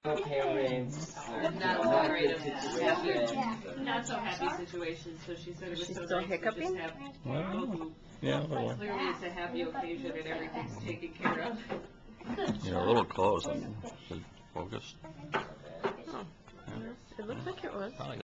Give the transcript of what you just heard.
parents, not so great of not so happy situation. So she said it was She's so still nice hiccuping? to just have Well, people yeah, who well, clearly it's a happy occasion and everything's taken care of. you're a little close. Is it focused? It looks like it was. Probably